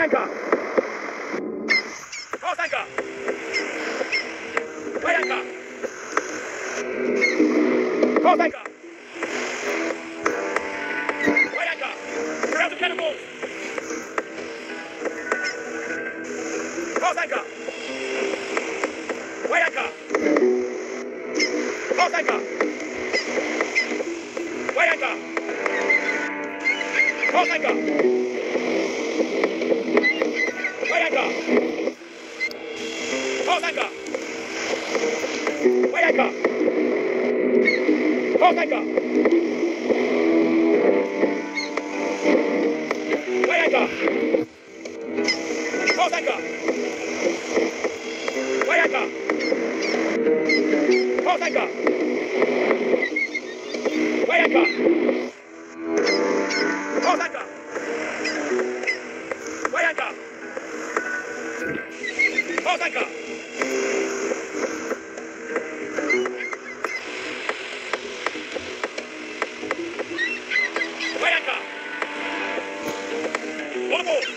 anchor. Cross anchor. Weigh anchor. Cross anchor. Weigh anchor. Clear out the cannonballs. Cross anchor. Weigh anchor. Cross anchor. Weigh anchor. Cross anchor. Weigh anchor. Cross anchor. Weigh anchor. Cross anchor. Weigh anchor. Cross anchor. Weigh anchor. Cross anchor. Weigh anchor. Cross anchor. Weigh anchor. Cross anchor. Weigh anchor. All aboard.